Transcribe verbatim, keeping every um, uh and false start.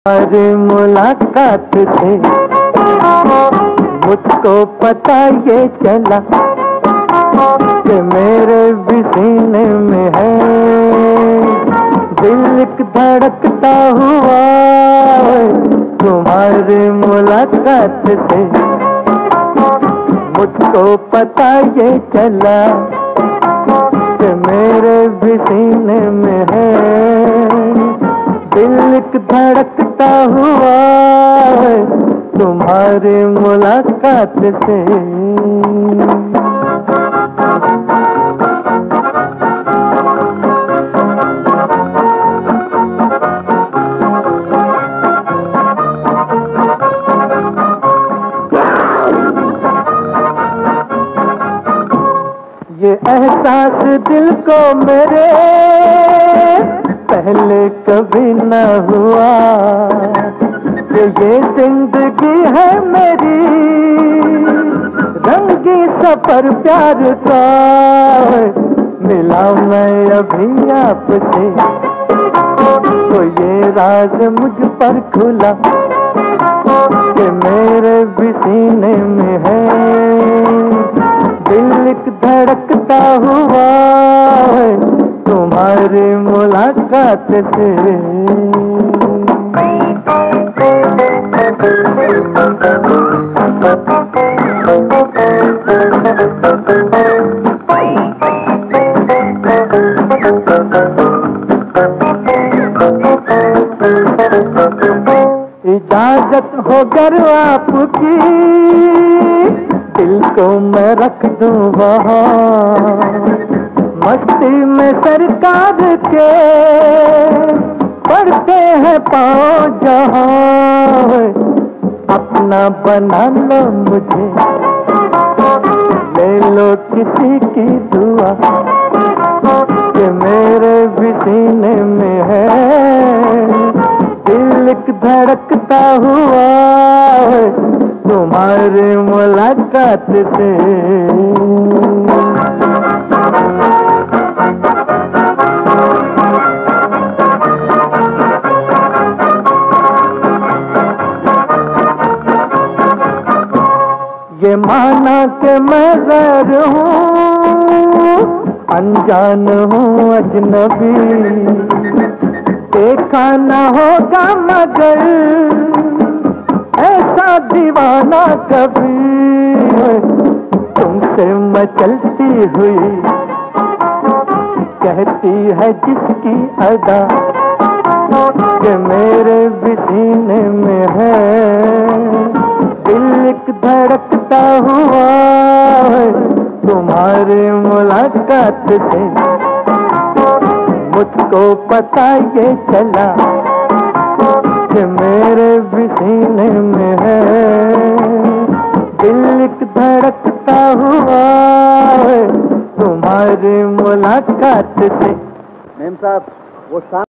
हमारी मुलाकात से मुझको पता ये चला कि मेरे भी सीने में है दिल धड़कता हुआ। तुम्हारी मुलाकात से मुझको पता ये चला कि मेरे भी सीने में है दिल धड़कता हुआ तुम्हारी मुलाकात से। ये एहसास दिल को मेरे पहले कभी न हुआ कि ये जिंदगी है मेरी रंगी सफर प्यार का। मिला मैं अभी आपसे तो ये राज मुझ पर खुला कि मेरे भी सीने में है दिल धड़कता हुआ तुम्हारी मुलाकात से। इजाजत हो गर आपकी दिल को मैं रख दूं वहाँ मस्ती में सरकार के पड़ते हैं पाँव जहाँ। अपना बना लो मुझे ले लो किसी की दुआ कि मेरे भी सीने में है दिल धड़कता हुआ तुम्हारी मुलाकात से। ये माना कि मैं गैर हूँ अनजान हूँ अजनबी देखा न होगा मगर ऐसा दीवाना कभी। तुमसे मैं चलती हुई कहती है जिसकी अदा कि मेरे भी सीने में है दिल धड़कता हुआ तुम्हारी मुलाकात से मुझको पता ये चला कि मेरे भी सीने में है दिल धड़कता हुआ तुम्हारी मुलाकात से। मेम साहब वो